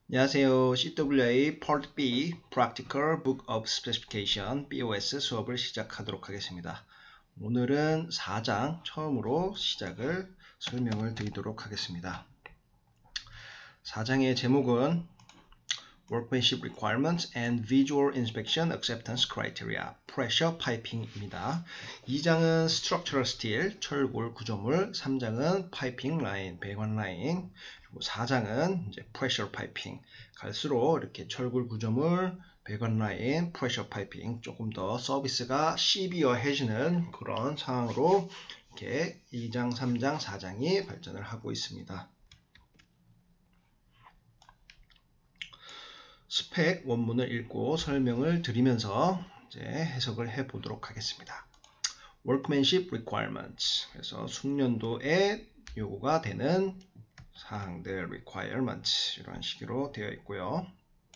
안녕하세요. CWA Part B Practical Book of Specification BOS 수업을 시작하도록 하겠습니다. 오늘은 4장 처음으로 설명을 드리도록 하겠습니다. 4장의 제목은 Workmanship Requirements and Visual Inspection Acceptance Criteria Pressure Piping입니다. 2장은 Structural Steel, 철골 구조물, 3장은 Piping Line, 배관 라인, 4장은 이제 Pressure Piping. 갈수록 이렇게 철골 구조물, 배관 라인, Pressure Piping 조금 더 서비스가 시비어해지는 그런 상황으로 이렇게 2장, 3장, 4장이 발전을 하고 있습니다. 스펙 원문을 읽고 설명을 드리면서 이제 해석을 해 보도록 하겠습니다. Workmanship Requirements. 그래서 숙련도에 요구가 되는 사항들, requirements 이런 식으로 되어 있고요.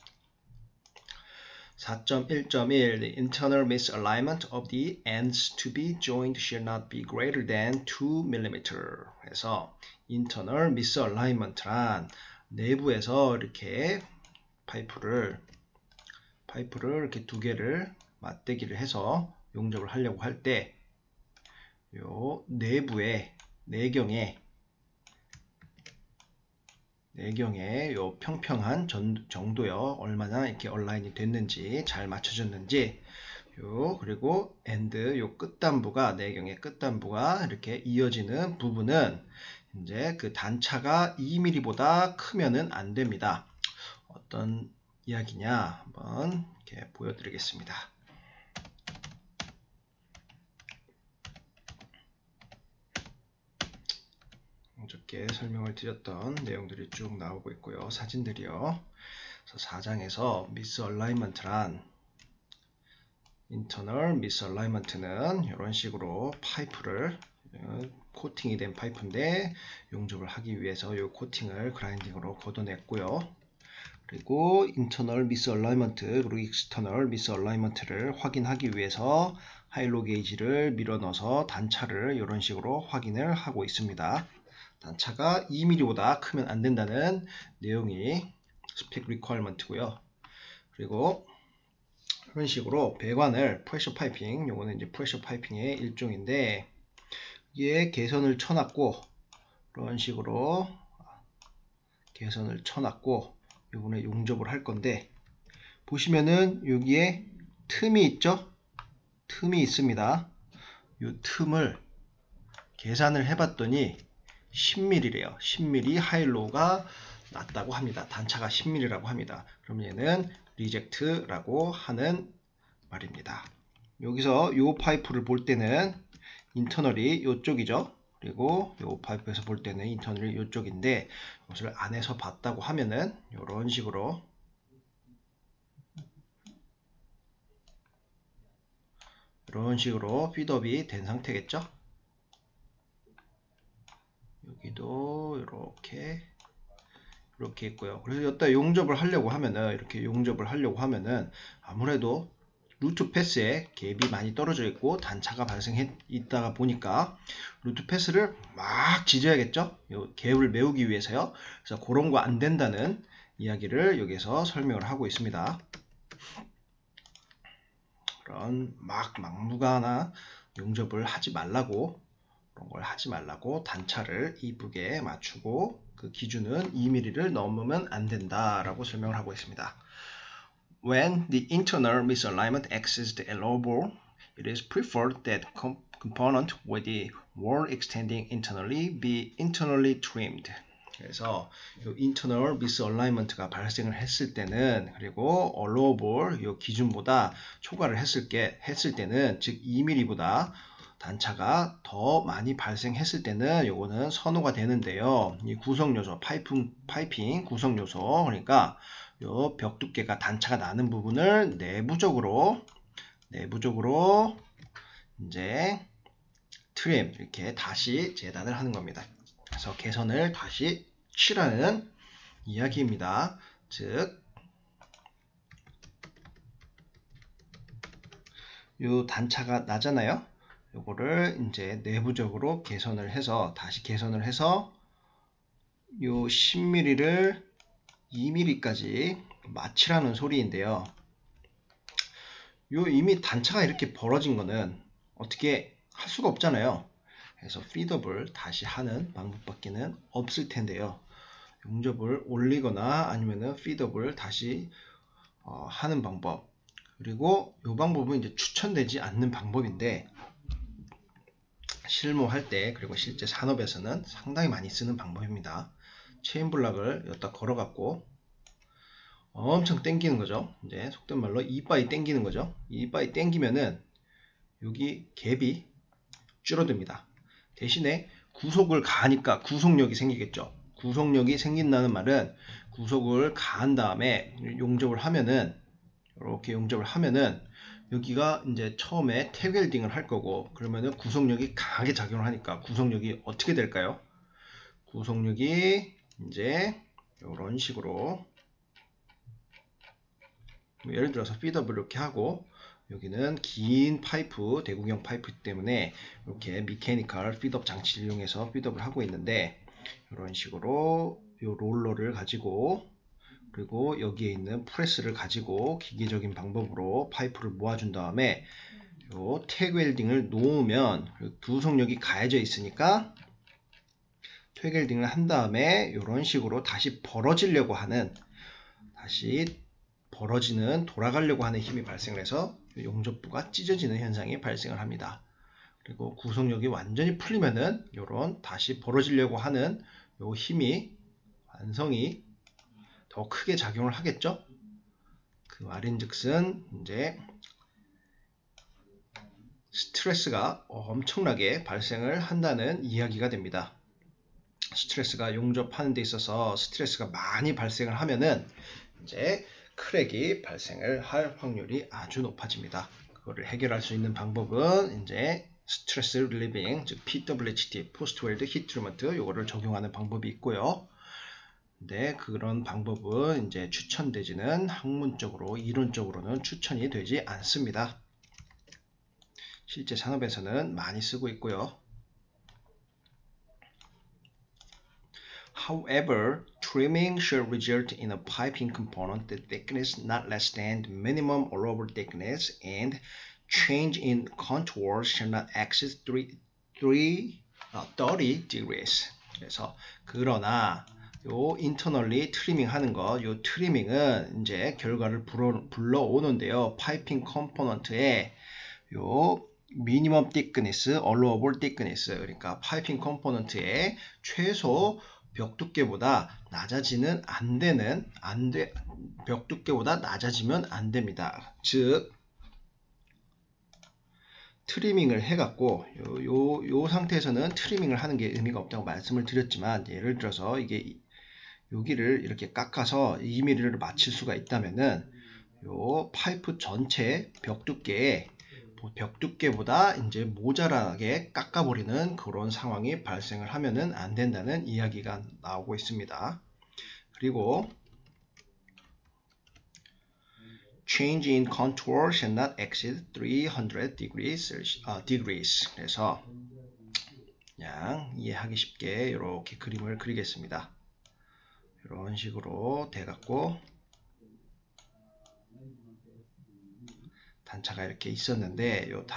4.1.1 The internal misalignment of the ends to be joined shall not be greater than 2mm. 그래서 internal misalignment란 내부에서 이렇게 파이프를 이렇게 두 개를 맞대기를 해서 용접을 하려고 할 때 요 내부의 내경에 요 평평한 정도요, 얼마나 이렇게 얼라인이 됐는지 잘 맞춰졌는지, 그리고 엔드 요 끝단부가 내경의 끝단부가 이렇게 이어지는 부분은 이제 그 단차가 2mm보다 크면은 안 됩니다. 어떤 이야기냐 한번 이렇게 보여드리겠습니다. 어저께 설명을 드렸던 내용들이 쭉 나오고 있고요. 사진들이요. 그래서 4장에서 misalignment란 internal misalignment는 이런 식으로 파이프를 코팅이 된 파이프인데 용접을 하기 위해서 이 코팅을 그라인딩으로 걷어냈고요. 그리고 internal misalignment 그리고 external misalignment를 확인하기 위해서 하일로 게이지를 밀어 넣어서 단차를 이런 식으로 확인을 하고 있습니다. 단차가 2mm보다 크면 안 된다는 내용이 스펙 리퀘어먼트고요. 그리고 이런 식으로 배관을 프레셔 파이핑, 요거는 이제 프레셔 파이핑의 일종인데 여기에 개선을 쳐놨고 이런 식으로 개선을 쳐놨고 요번에 용접을 할 건데 보시면은 여기에 틈이 있죠? 틈이 있습니다. 요 틈을 계산을 해봤더니 10mm래요. 10mm 하일로우가 낮다고 합니다. 단차가 10mm라고 합니다. 그럼 얘는 리젝트라고 하는 말입니다. 여기서 요 파이프를 볼 때는 인터널이 요쪽이죠. 그리고 요 파이프에서 볼 때는 인터널이 요쪽인데 이것을 안에서 봤다고 하면은 이런 식으로 핏업이 된 상태겠죠. 여기도 이렇게 있고요. 그래서 여기다 용접을 하려고 하면은 아무래도 루트 패스에 갭이 많이 떨어져 있고 단차가 발생해 있다가 보니까 루트 패스를 막 지져야겠죠. 요 갭을 메우기 위해서요. 그래서 그런 거 안 된다는 이야기를 여기서 설명을 하고 있습니다. 그런 막무가나 용접을 하지 말라고, 그런 걸 하지 말라고 단차를 이쁘게 맞추고 그 기준은 2mm를 넘으면 안 된다라고 설명을 하고 있습니다. When the internal misalignment exceeds the allowable, it is preferred that component with the wall extending internally be internally trimmed. 그래서 이 internal misalignment가 발생을 했을 때는, 그리고 allowable 이 기준보다 초과를 했을 때는, 즉 2mm보다 단차가 더 많이 발생했을 때는 요거는 선호가 되는데요. 이 구성 요소, 파이핑 구성 요소, 그러니까 요 벽 두께가 단차가 나는 부분을 내부적으로 이제 트림 이렇게 다시 재단을 하는 겁니다. 그래서 개선을 다시 칠하는 이야기입니다. 즉, 요 단차가 나잖아요. 요거를 이제 내부적으로 다시 개선을 해서 요 10mm를 2mm까지 마치라는 소리인데요. 이미 단차가 이렇게 벌어진 거는 어떻게 할 수가 없잖아요. 그래서 피드업을 다시 하는 방법밖에는 없을 텐데요. 용접을 올리거나 아니면은 피드업을 다시 하는 방법, 그리고 이 방법은 이제 추천되지 않는 방법인데 실무할 때 그리고 실제 산업에서는 상당히 많이 쓰는 방법입니다. 체인 블락을 여기다 걸어 갖고 엄청 당기는 거죠. 이제 속된 말로 이빠이 당기는 거죠. 이빠이 당기면은 여기 갭이 줄어듭니다. 대신에 구속을 가하니까 구속력이 생기겠죠. 구속력이 생긴다는 말은 구속을 가한 다음에 용접을 하면은 이렇게 용접을 하면은 여기가 이제 처음에 태웰딩을 할 거고, 그러면은 구속력이 강하게 작용을 하니까 구속력이 어떻게 될까요? 구속력이 이제 이런 식으로, 예를 들어서 피드업을 이렇게 하고 여기는 긴 파이프, 대구경 파이프 때문에 이렇게 미케니컬 피드업 장치를 이용해서 피드업을 하고 있는데, 이런 식으로 이 롤러를 가지고 그리고 여기에 있는 프레스를 가지고 기계적인 방법으로 파이프를 모아준 다음에 요 태그 웰딩을 놓으면 구속력이 가해져 있으니까 태그 웰딩을 한 다음에 이런 식으로 다시 벌어지려고 하는, 다시 벌어지는, 돌아가려고 하는 힘이 발생을 해서 용접부가 찢어지는 현상이 발생을 합니다. 그리고 구속력이 완전히 풀리면은 이런 다시 벌어지려고 하는 요 힘이 완성이 더 크게 작용을 하겠죠. 그 말인즉슨 이제 스트레스가 엄청나게 발생을 한다는 이야기가 됩니다. 스트레스가 용접하는 데 있어서 스트레스가 많이 발생을 하면은 이제 크랙이 발생을 할 확률이 아주 높아집니다. 그거를 해결할 수 있는 방법은 이제 스트레스 릴리빙, 즉 PWHT, 포스트 웰드 히트 트리트먼트, 요거를 적용하는 방법이 있고요. 근데 그런 방법은 이제 추천되지는 학문적으로, 이론적으로는 추천이 되지 않습니다. 실제 산업에서는 많이 쓰고 있고요. However, trimming should result in a piping component thickness not less than the minimum allowable thickness, and change in contour should not exceed 30 degrees. 그래서 그러나 요 internally 트리밍 하는 거, 요 트리밍은 이제 결과를 불러오는데요. 파이핑 컴포넌트에 요 미니멈 thickness, allowable thickness, 그러니까 파이핑 컴포넌트의 최소 벽 두께보다 낮아지는 벽 두께보다 낮아지면 안 됩니다. 즉 트리밍을 해갖고 요 상태에서는 트리밍을 하는 게 의미가 없다고 말씀을 드렸지만, 예를 들어서 이게 여기를 이렇게 깎아서 2mm를 맞출 수가 있다면은 요 파이프 전체 벽 두께보다 이제 모자라게 깎아버리는 그런 상황이 발생을 하면은 안 된다는 이야기가 나오고 있습니다. 그리고 change in contour should not exceed 300 degrees. 그래서 그냥 이해하기 쉽게 이렇게 그림을 그리겠습니다. 이런 식으로 돼갖고 단차가 이렇게 있었는데, 이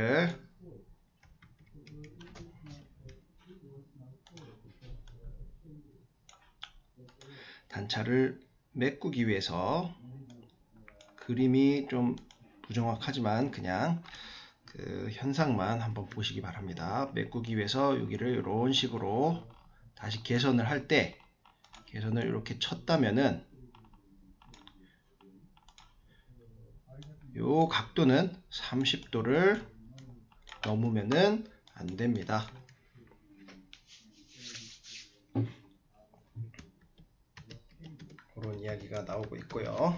단차를 메꾸기 위해서, 그림이 좀 부정확하지만 그냥 그 현상만 한번 보시기 바랍니다. 메꾸기 위해서 여기를 이런 식으로 다시 개선을 할 때, 개선을 이렇게 쳤다면은 요 각도는 30도를 넘으면은 안 됩니다. 그런 이야기가 나오고 있고요.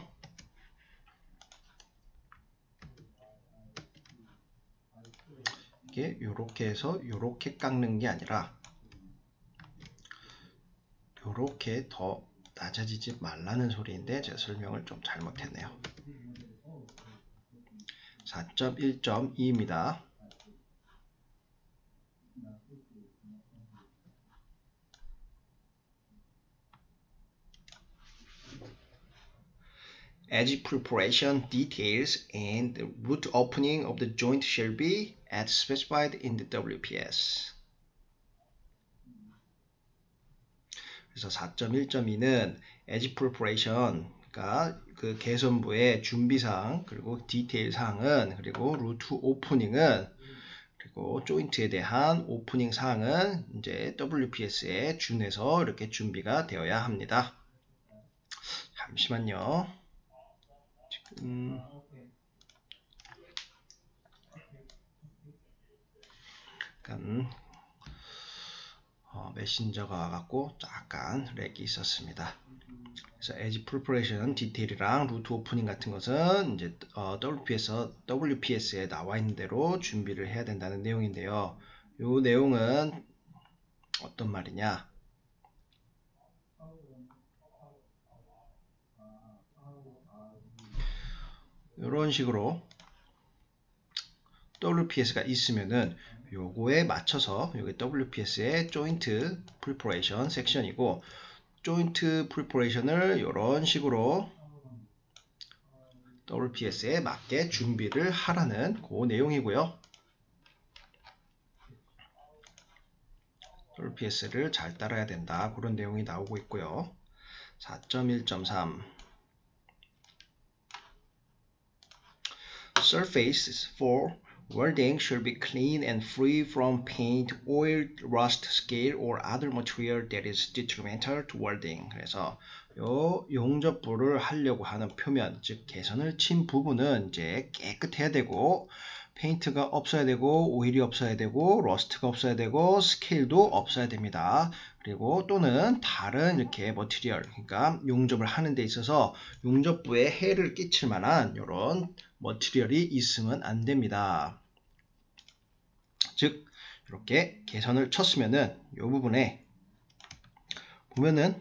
이게 요렇게 해서 요렇게 깎는 게 아니라 요렇게 더 낮아지지 말라는 소리인데, 제가 설명을 좀 잘못했네요. 4.1.2입니다. edge preparation details and the root opening of the joint shall be as specified in the WPS. 그래서 4.1.2는 edge preparation, 그러니까 그 개선부의 준비사항, 그리고 디테일 사항은, 그리고 루트 오프닝은, 그리고 조인트에 대한 오프닝 사항은 이제 WPS에 준해서 이렇게 준비가 되어야 합니다. 잠시만요. 지금 약간 메신저가 와갖고 약간 렉이 있었습니다. 그래서 edge preparation 디테일이랑 루트 오프닝 같은 것은 이제 WPS에 나와 있는 대로 준비를 해야 된다는 내용인데요. 이 내용은 어떤 말이냐? 이런 식으로 WPS가 있으면은 요거에 맞춰서 여기 WPS의 joint preparation 섹션이고, joint preparation을 이런 식으로 WPS에 맞게 준비를 하라는 그 내용이고요. WPS를 잘 따라야 된다, 그런 내용이 나오고 있고요. 4.1.3 Surfaces for welding should be clean and free from paint, oil, rust, scale, or other material that is detrimental to welding. 그래서 요 용접부를 하려고 하는 표면, 즉 개선을 친 부분은 이제 깨끗해야 되고, 페인트가 없어야 되고, 오일이 없어야 되고, 러스트가 없어야 되고, 스케일도 없어야 됩니다. 그리고 또는 다른 이렇게 머티리얼, 그러니까 용접을 하는 데 있어서 용접부에 해를 끼칠 만한 이런 머티리얼이 있으면 안 됩니다. 즉 이렇게 개선을 쳤으면은 이 부분에 보면은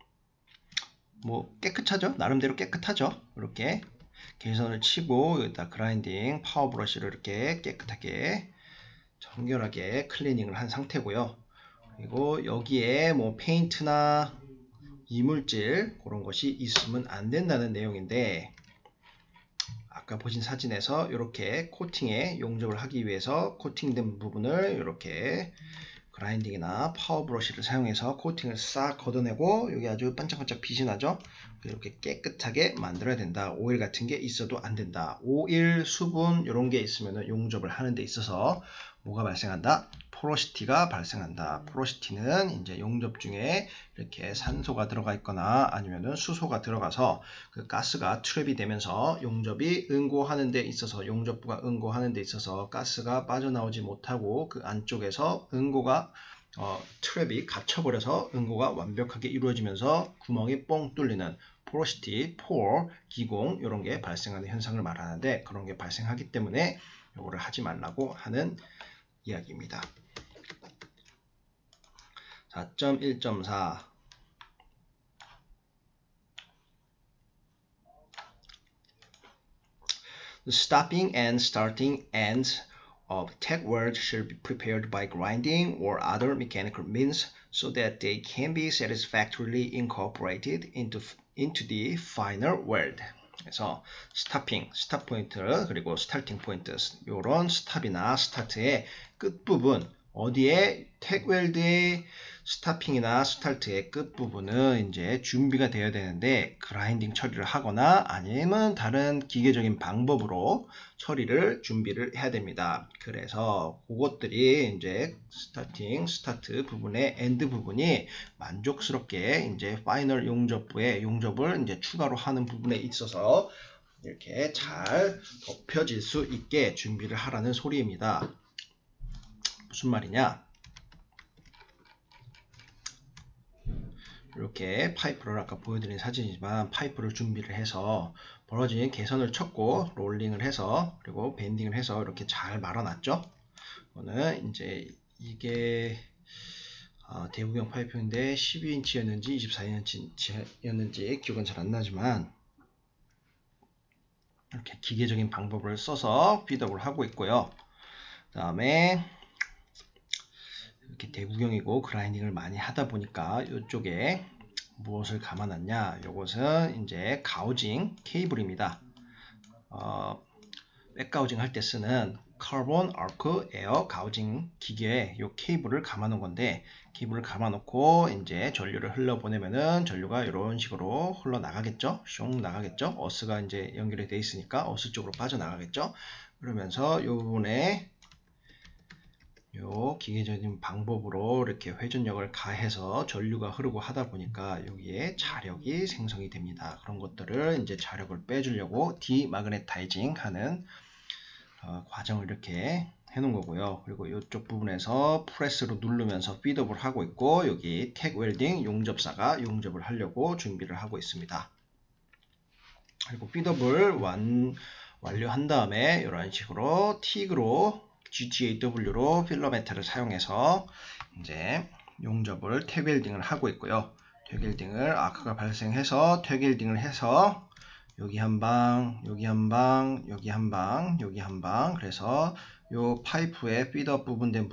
뭐 깨끗하죠? 나름대로 깨끗하죠? 이렇게 개선을 치고 여기다 그라인딩 파워 브러쉬를 이렇게 깨끗하게 정결하게 클리닝을 한 상태고요. 그리고 여기에 뭐 페인트나 이물질 그런 것이 있으면 안 된다는 내용인데, 아까 보신 사진에서 이렇게 코팅에 용접을 하기 위해서 코팅된 부분을 이렇게 그라인딩이나 파워 브러쉬를 사용해서 코팅을 싹 걷어내고, 여기 아주 반짝반짝 빛이 나죠? 이렇게 깨끗하게 만들어야 된다. 오일 같은 게 있어도 안 된다. 오일, 수분 이런 게 있으면 용접을 하는 데 있어서 뭐가 발생한다? 포로시티가 발생한다. 포로시티는 이제 용접 중에 이렇게 산소가 들어가 있거나 아니면은 수소가 들어가서 그 가스가 트랩이 되면서 용접이 응고하는 데 있어서, 용접부가 응고하는 데 있어서 가스가 빠져나오지 못하고 그 안쪽에서 응고가 트랩이 갇혀버려서 응고가 완벽하게 이루어지면서 구멍이 뻥 뚫리는 포로시티, 포어, 기공 이런 게 발생하는 현상을 말하는데, 그런 게 발생하기 때문에 이거를 하지 말라고 하는 이야기입니다. 4.1.4 The stopping and starting ends of tack weld should be prepared by grinding or other mechanical means so that they can be satisfactorily incorporated into the final weld. 그래서 스타핑, 스탑 포인트, 그리고 스타팅 포인트, 이런 스탑이나 스타트의 끝부분, 어디에 택 웰드의 스타핑이나 스타트의 끝부분은 이제 준비가 되어야 되는데, 그라인딩 처리를 하거나 아니면 다른 기계적인 방법으로 처리를 준비를 해야 됩니다. 그래서 그것들이 이제 스타팅, 스타트 부분의 엔드 부분이 만족스럽게 이제 파이널 용접부에 용접을 이제 추가로 하는 부분에 있어서 이렇게 잘 덮여질 수 있게 준비를 하라는 소리입니다. 무슨 말이냐? 이렇게 파이프를 아까 보여드린 사진이지만 파이프를 준비를 해서 벌어진 개선을 쳤고 롤링을 해서 그리고 밴딩을 해서 이렇게 잘 말아놨죠. 이거는 이제 이게 대구경 파이프인데 12인치였는지 24인치였는지 기억은 잘 안 나지만 이렇게 기계적인 방법을 써서 피드업을 하고 있고요. 그 다음에 이렇게 대구경이고 그라인딩을 많이 하다 보니까 이쪽에 무엇을 감아놨냐? 요것은 이제 가우징 케이블입니다. 백가우징 할 때 쓰는 카본 아크 에어 가우징 기계에 요 케이블을 감아놓은 건데, 케이블을 감아놓고 이제 전류를 흘러보내면은 전류가 이런 식으로 흘러나가겠죠? 슝 나가겠죠? 어스가 이제 연결이 되어 있으니까 어스 쪽으로 빠져나가겠죠? 그러면서 요 부분에 요 기계적인 방법으로 이렇게 회전력을 가해서 전류가 흐르고 하다 보니까 여기에 자력이 생성이 됩니다. 그런 것들을 이제 자력을 빼주려고 디마그네타이징 하는 과정을 이렇게 해놓은 거고요. 그리고 이쪽 부분에서 프레스로 누르면서 피드업을 하고 있고, 여기 택 웰딩 용접사가 용접을 하려고 준비를 하고 있습니다. 그리고 피드업을 완료한 다음에 이런 식으로 틱으로 GTAW로 필러메트를 사용해서 이제 용접을 택 웰딩을 하고 있고요. 택 웰딩을 아크가 발생해서 택 웰딩을 해서 여기 한 방, 여기 한 방, 여기 한 방, 여기 한 방. 그래서 요 파이프의 피드업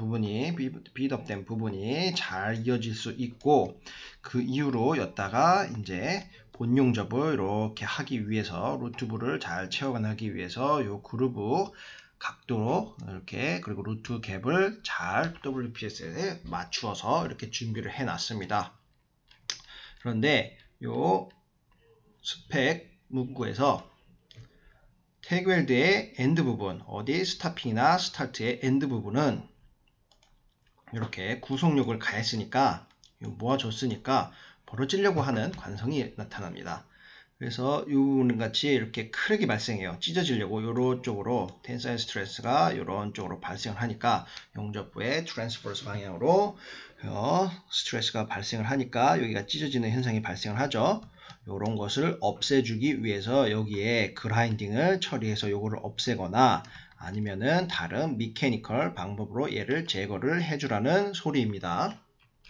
된 부분이 잘 이어질 수 있고, 그 이후로 였다가 이제 본 용접을 이렇게 하기 위해서 루트부를 잘 채워가기 위해서 요 그루브 각도로 이렇게, 그리고 루트 갭을 잘 WPS에 맞추어서 이렇게 준비를 해 놨습니다. 그런데 요 스펙 문구에서 태그웰드의 엔드 부분, 어디 스타핑이나 스타트의 엔드 부분은 이렇게 구속력을 가했으니까, 모아줬으니까 벌어지려고 하는 관성이 나타납니다. 그래서 이 부분 같이 이렇게 크랙이 발생해요. 찢어지려고 요런 쪽으로 텐사일 스트레스가 요런 쪽으로 발생을 하니까, 용접부의 트랜스퍼스 방향으로 스트레스가 발생을 하니까 여기가 찢어지는 현상이 발생을 하죠. 요런 것을 없애주기 위해서 여기에 그라인딩을 처리해서 요거를 없애거나 아니면은 다른 미케니컬 방법으로 얘를 제거를 해주라는 소리입니다.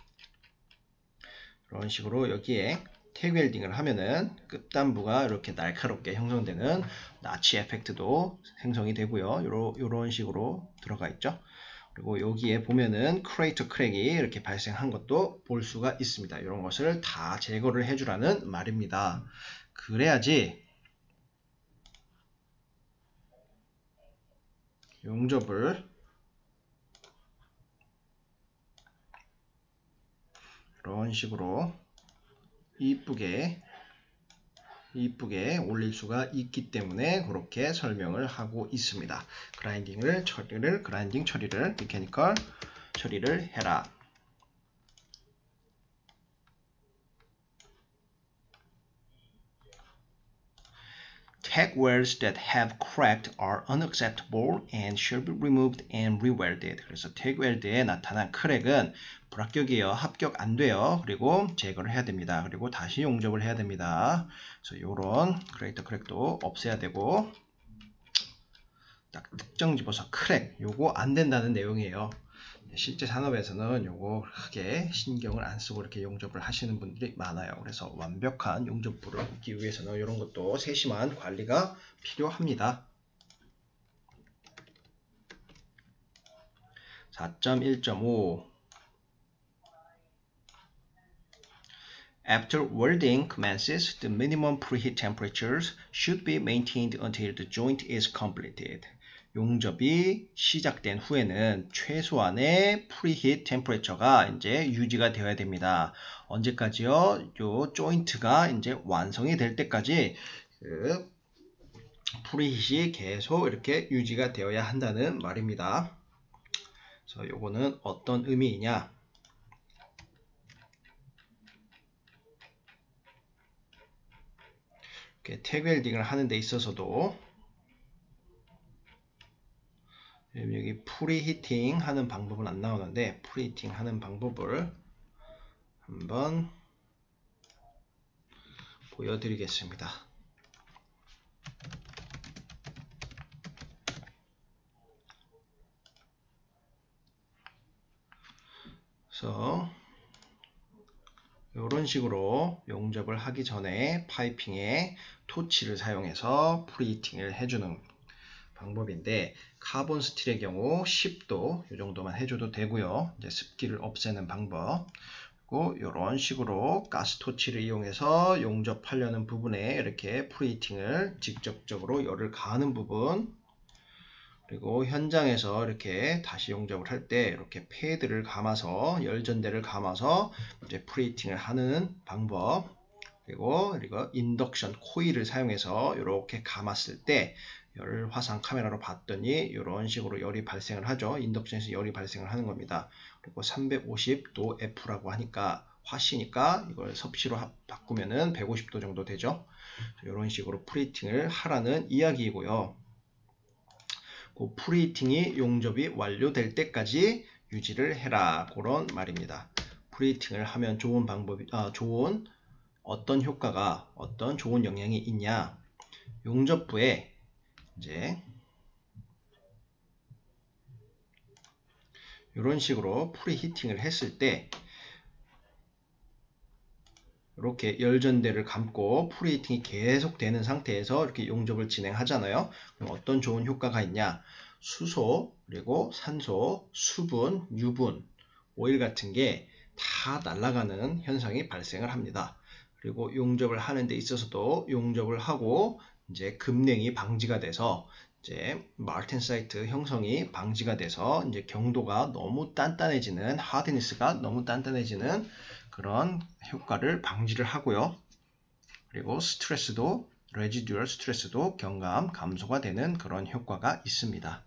이런 식으로 여기에 택 웰딩을 하면은 끝단부가 이렇게 날카롭게 형성되는 나치 에펙트도 생성이 되고요. 요런 식으로 들어가 있죠. 그리고 여기에 보면은 크레이터 크랙이 이렇게 발생한 것도 볼 수가 있습니다. 이런 것을 다 제거를 해주라는 말입니다. 그래야지 용접을 이런 식으로 이쁘게 올릴 수가 있기 때문에 그렇게 설명을 하고 있습니다. 그라인딩 처리를 미케니컬 처리를 해라. Tack welds that have cracked are unacceptable and should be removed and rewelded. 그래서 택 웰드에 나타난 크랙은 불합격이에요. 합격 안 돼요. 그리고 제거를 해야 됩니다. 그리고 다시 용접을 해야 됩니다. 그래서 요런 크레이터 크랙도 없애야 되고, 딱 특정 집어서 크랙, 요거 안 된다는 내용이에요. 실제 산업에서는 요거 크게 신경을 안 쓰고 이렇게 용접을 하시는 분들이 많아요. 그래서 완벽한 용접부를 얻기 위해서는 이런 것도 세심한 관리가 필요합니다. 4.1.5 After welding commences, the minimum preheat temperatures should be maintained until the joint is completed. 용접이 시작된 후에는 최소한의 프리히트 템퍼레처가 이제 유지가 되어야 됩니다. 언제까지요? 요 조인트가 이제 완성이 될 때까지 그 프리히트이 계속 이렇게 유지가 되어야 한다는 말입니다. 그래서 요거는 어떤 의미이냐? 이렇게 택 웰딩을 하는 데 있어서도 여기 프리히팅 하는 방법은 안 나오는데, 프리히팅 하는 방법을 한번 보여드리겠습니다. 그래서 이런 식으로 용접을 하기 전에 파이핑에 토치를 사용해서 프리히팅을 해주는 방법인데, 카본 스틸의 경우 10도 이 정도만 해줘도 되고요. 이제 습기를 없애는 방법. 그리고 이런 식으로 가스토치를 이용해서 용접하려는 부분에 이렇게 프리히팅을 직접적으로 열을 가하는 부분, 그리고 현장에서 이렇게 다시 용접을 할 때 이렇게 패드를 감아서 열전대를 감아서 이제 프리히팅을 하는 방법, 그리고 인덕션 코일을 사용해서 이렇게 감았을 때 열 화상 카메라로 봤더니 이런 식으로 열이 발생을 하죠. 인덕션에서 열이 발생을 하는 겁니다. 그리고 350도 F라고 하니까 화씨니까 이걸 섭씨로 바꾸면은 150도 정도 되죠. 이런 식으로 프리히팅을 하라는 이야기이고요. 그 프리히팅이 용접이 완료될 때까지 유지를 해라, 그런 말입니다. 프리히팅을 하면 좋은 방법이 어떤 효과가, 어떤 좋은 영향이 있냐, 용접부에 이제 이런 식으로 프리히팅을 했을 때 이렇게 열전대를 감고 프리히팅이 계속 되는 상태에서 이렇게 용접을 진행하잖아요. 그럼 어떤 좋은 효과가 있냐, 수소, 그리고 산소, 수분, 유분, 오일 같은 게 다 날아가는 현상이 발생을 합니다. 그리고 용접을 하는 데 있어서도 용접을 하고 이제 급냉이 방지가 돼서 이제 마르텐사이트 형성이 방지가 돼서 이제 경도가 너무 단단해지는, 하드니스가 너무 단단해지는 그런 효과를 방지를 하고요. 그리고 스트레스도, 레지듀얼 스트레스도 경감 감소가 되는 그런 효과가 있습니다.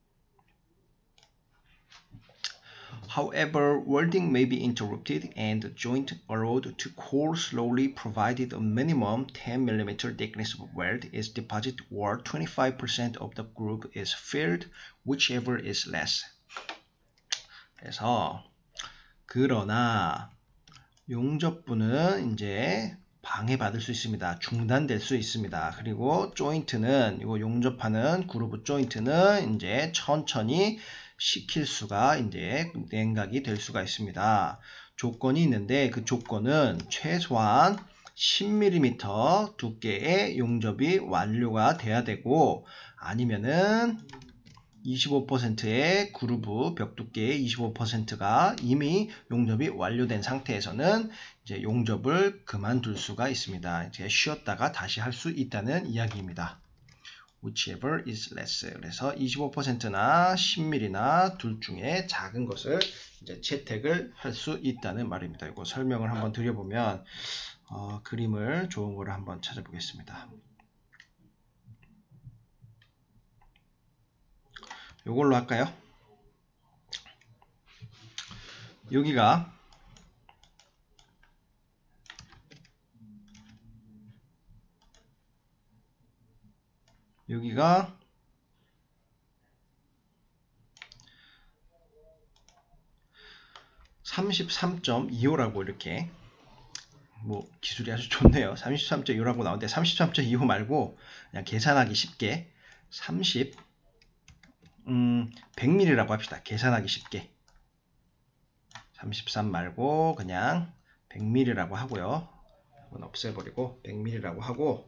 However, welding may be interrupted and the joint allowed to cool slowly provided a minimum 10 mm thickness of weld is deposited or 25% of the groove is filled, whichever is less. 그래서 그러나 용접부는 이제 방해받을 수 있습니다. 중단될 수 있습니다. 그리고 조인트는, 이거 용접하는 그루브 조인트는 이제 천천히 식힐 수가 이제 냉각이 될 수가 있습니다. 조건이 있는데 그 조건은 최소한 10mm 두께의 용접이 완료가 돼야 되고, 아니면은 25%의 그루브 벽 두께의 25%가 이미 용접이 완료된 상태에서는 이제 용접을 그만둘 수가 있습니다. 이제 쉬었다가 다시 할 수 있다는 이야기입니다. Whichever is less. 그래서 25%나 10mm나 둘 중에 작은 것을 이제 채택을 할 수 있다는 말입니다. 이거 설명을 한번 드려보면 그림을 좋은 거를 한번 찾아보겠습니다. 이걸로 할까요? 여기가 여기가 33.25라고 이렇게 뭐 기술이 아주 좋네요. 33.25라고 나오는데 33.25 말고 그냥 계산하기 쉽게 100mm라고 합시다. 계산하기 쉽게 33 말고 그냥 100mm라고 하고요. 이건 없애버리고 100mm라고 하고,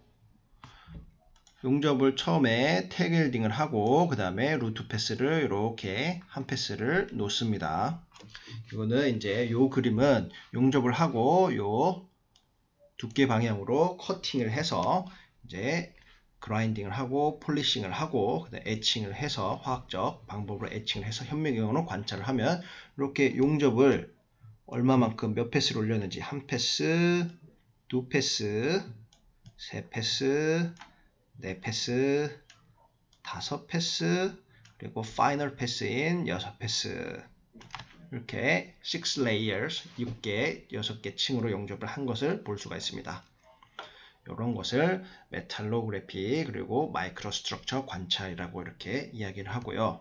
용접을 처음에 태겔딩을 하고 그 다음에 루트 패스를 이렇게 한 패스를 놓습니다. 이거는 이제 요 그림은 용접을 하고 요 두께 방향으로 커팅을 해서 이제 그라인딩을 하고 폴리싱을 하고 그다음에 에칭을 해서 화학적 방법으로 에칭을 해서 현미경으로 관찰을 하면 이렇게 용접을 얼마만큼 몇 패스를 올렸는지, 한 패스, 두 패스, 세 패스, 네 패스, 다섯 패스, 그리고 파이널 패스인 6패스, 이렇게 6 layers, 6개, 6개 층으로 용접을 한 것을 볼 수가 있습니다. 이런 것을 메탈로그래피 그리고 마이크로 스트럭처 관찰이라고 이렇게 이야기를 하고요.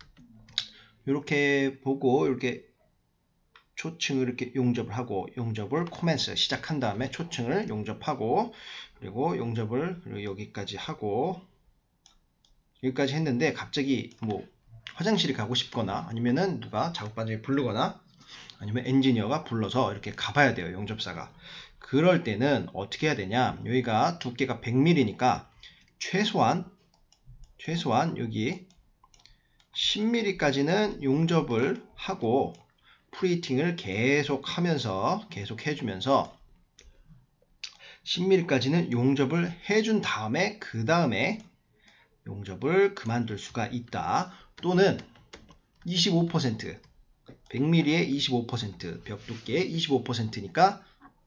이렇게 보고 이렇게 초층을 이렇게 용접을 하고, 용접을 코멘스 시작한 다음에 초층을 용접하고, 그리고 용접을 그리고 여기까지 하고, 여기까지 했는데 갑자기 뭐 화장실이 가고 싶거나 아니면은 누가 작업반장이 부르거나 아니면 엔지니어가 불러서 이렇게 가봐야 돼요, 용접사가. 그럴 때는 어떻게 해야 되냐, 여기가 두께가 100mm니까 최소한 여기 10mm까지는 용접을 하고 프리히팅을 계속 하면서 계속 해주면서 10mm까지는 용접을 해준 다음에 그 다음에 용접을 그만둘 수가 있다. 또는 25% 100mm의 25% 벽 두께의 25%니까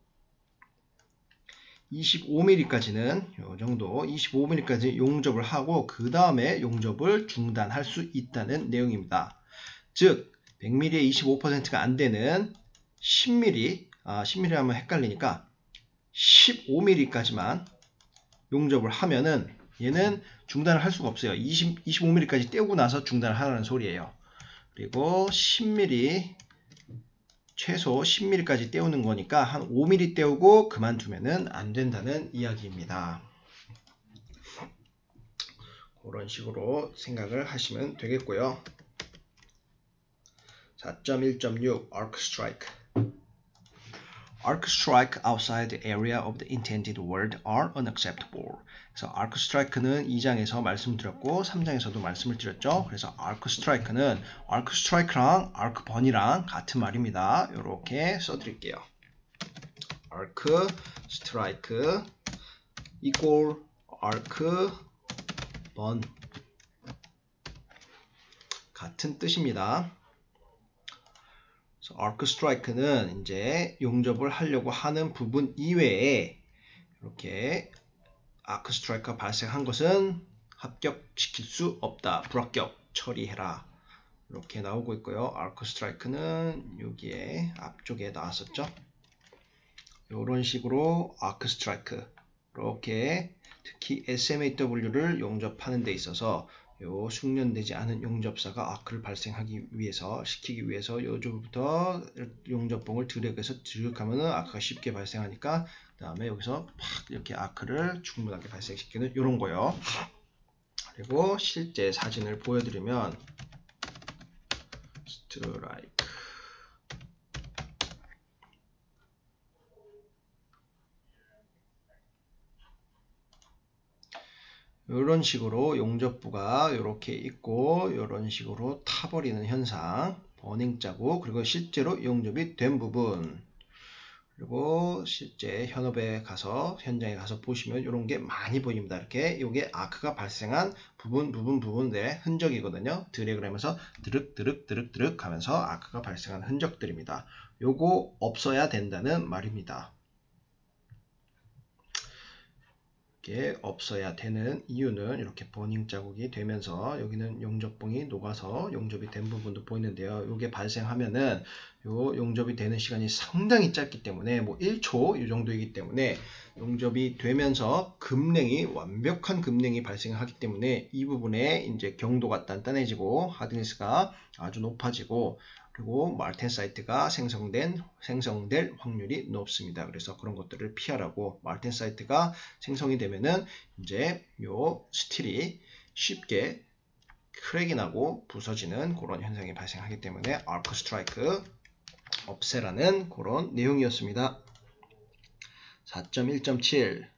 25mm까지는 요 정도 25mm까지 용접을 하고 그 다음에 용접을 중단할 수 있다는 내용입니다. 즉 100mm의 25%가 안 되는 10mm 10mm 하면 헷갈리니까 15mm까지만 용접을 하면은 얘는 중단을 할 수가 없어요. 25mm까지 떼우고 나서 중단을 하라는 소리예요. 그리고 10mm 최소 10mm까지 떼우는 거니까 한 5mm 떼우고 그만두면은 안 된다는 이야기입니다. 그런 식으로 생각을 하시면 되겠고요. 4.1.6 Arc Strike Arc strike outside the area of the intended word are unacceptable. 그래서 arc strike는 2장에서 말씀드렸고 3장에서도 말씀을 드렸죠. 그래서 arc strike는 arc strike랑 arc burn이랑 같은 말입니다. 이렇게 써드릴게요. arc strike equal arc burn 같은 뜻입니다. arc strike는 이제 용접을 하려고 하는 부분 이외에 이렇게 arc strike가 발생한 것은 합격시킬 수 없다. 불합격 처리해라. 이렇게 나오고 있고요. arc strike는 여기에 앞쪽에 나왔었죠. 이런 식으로 arc strike 이렇게 특히 SMAW를 용접하는 데 있어서 요 숙련되지 않은 용접사가 아크를 발생하기 위해서 시키기 위해서 요쪽부터 용접봉을 드래그해서 드륵하면은 아크가 쉽게 발생하니까 그 다음에 여기서 팍 이렇게 아크를 충분하게 발생시키는 요런 거요. 그리고 실제 사진을 보여드리면 스트라이크 이런 식으로 용접부가 이렇게 있고 이런 식으로 타버리는 현상 버닝 자국 그리고 실제로 용접이 된 부분 그리고 실제 현업에 가서 현장에 가서 보시면 이런 게 많이 보입니다. 이렇게 이게 아크가 발생한 부분들의 흔적이거든요. 드래그를 하면서 드륵 하면서 아크가 발생한 흔적들입니다. 요거 없어야 된다는 말입니다. 없어야 되는 이유는 이렇게 버닝 자국이 되면서 여기는 용접봉이 녹아서 용접이 된 부분도 보이는데요. 이게 발생하면은 요 용접이 되는 시간이 상당히 짧기 때문에 뭐 1초 이 정도이기 때문에 용접이 되면서 급냉이 완벽한 급냉이 발생하기 때문에 이 부분에 이제 경도가 단단해지고 하드니스가 아주 높아지고 그리고 말텐사이트가 생성될 확률이 높습니다. 그래서 그런 것들을 피하라고 말텐사이트가 생성이 되면은 이제 요 스틸이 쉽게 크랙이 나고 부서지는 그런 현상이 발생하기 때문에 arc strike 없애라는 그런 내용이었습니다. 4.1.7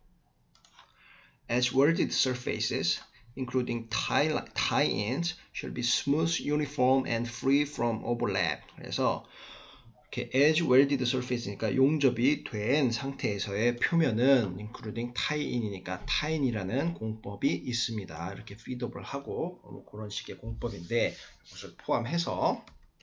As welded surfaces including tie-ins should be smooth, uniform, and free from overlap. 그래서 이렇게 edge welded surface니까 용접이 된 상태에서의 표면은 including tie-in이니까 tie-in이라는 공법이 있습니다. 이렇게 feed업을 하고 그런 식의 공법인데 그것을 포함해서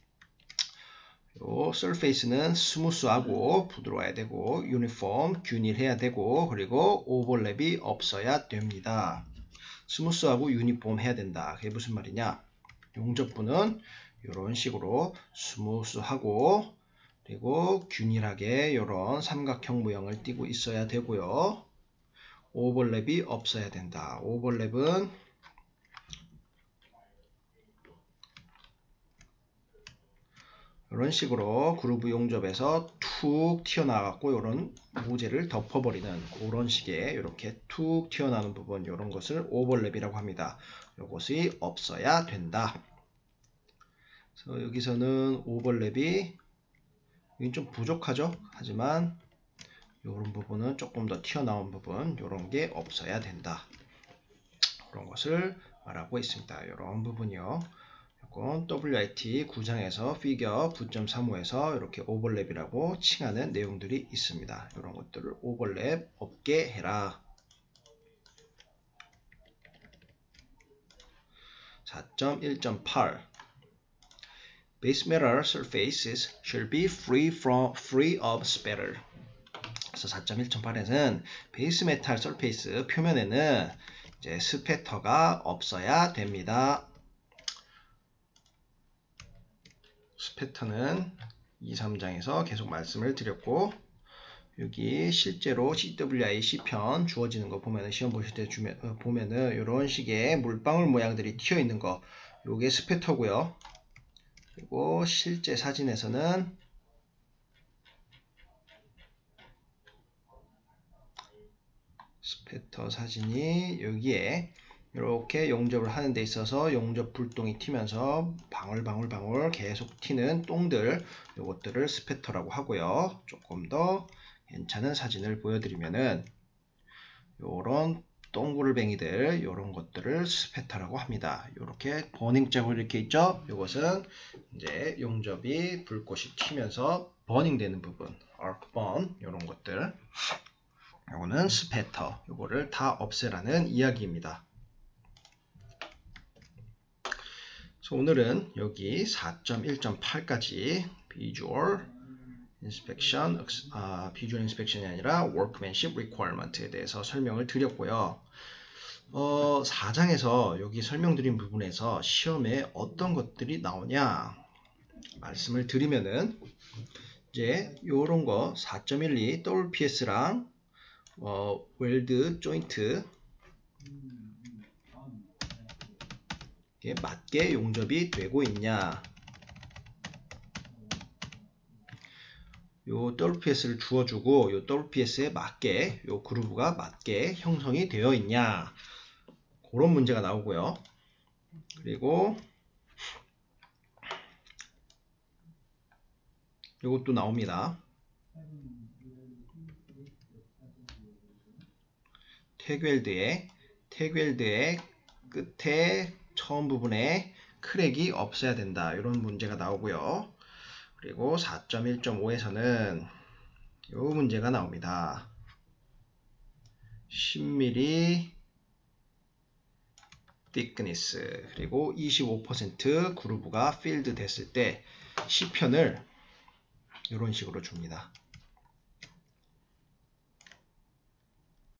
요 surface는 스무스하고 부드러워야 되고 유니폼, 균일해야 되고 그리고 오버랩이 없어야 됩니다. 스무스하고 유니폼 해야 된다. 그게 무슨 말이냐? 용접부는 이런 식으로 스무스하고 그리고 균일하게 이런 삼각형 모양을 띠고 있어야 되고요. 오버랩이 없어야 된다. 오버랩은 이런 식으로 그루브 용접에서 툭 튀어나왔고 이런 모재를 덮어버리는 그런 식의 이렇게 툭 튀어나오는 부분 이런 것을 오버랩이라고 합니다. 이것이 없어야 된다. 그래서 여기서는 오버랩이 여기 좀 부족하죠. 하지만 이런 부분은 조금 더 튀어나온 부분 이런 게 없어야 된다. 그런 것을 말하고 있습니다. 이런 부분이요. 조건 WIT 9장에서 피겨 9.35에서 이렇게 오버랩이라고 칭하는 내용들이 있습니다. 이런 것들을 오버랩 없게 해라. 4.1.8 Base metal surfaces should be free of spatter. 그래서 4.1.8에는 베이스 메탈 서페이스 표면에는 이제 스패터가 없어야 됩니다. 스패터는 2, 3장에서 계속 말씀을 드렸고, 여기 실제로 CWI C편 주어지는 거 보면은 시험 보실 때 보면은 이런 식의 물방울 모양들이 튀어 있는 거, 요게 스패터고요. 그리고 실제 사진에서는 스패터 사진이 여기에 이렇게 용접을 하는 데 있어서 용접 불똥이 튀면서 방울방울 계속 튀는 똥들, 요것들을 스패터라고 하고요. 조금 더 괜찮은 사진을 보여드리면은 요런 똥구르뱅이들, 요런 것들을 스패터라고 합니다. 요렇게 버닝 자국 이렇게 있죠? 요것은 이제 용접이 불꽃이 튀면서 버닝 되는 부분, arc burn, 요런 것들. 요거는 스패터. 요거를 다 없애라는 이야기입니다. 그래서 오늘은 여기 4.1.8까지 Visual Inspection이 아니라 Workmanship Requirement에 대해서 설명을 드렸고요. 4장에서 여기 설명드린 부분에서 시험에 어떤 것들이 나오냐 말씀을 드리면은 이제 요런 거 4.12 WPS랑 웰드 조인트 맞게 용접이 되고 있냐, 요 WPS를 주어주고 요 WPS에 맞게 요 그루브가 맞게 형성이 되어 있냐, 그런 문제가 나오고요. 그리고 요것도 나옵니다. 태그웰드의 끝에 처음 부분에 크랙이 없어야 된다, 이런 문제가 나오고요. 그리고 4.1.5에서는 요 문제가 나옵니다. 10mm thickness 그리고 25% 그루브가 필드 됐을 때 C편을 이런 식으로 줍니다.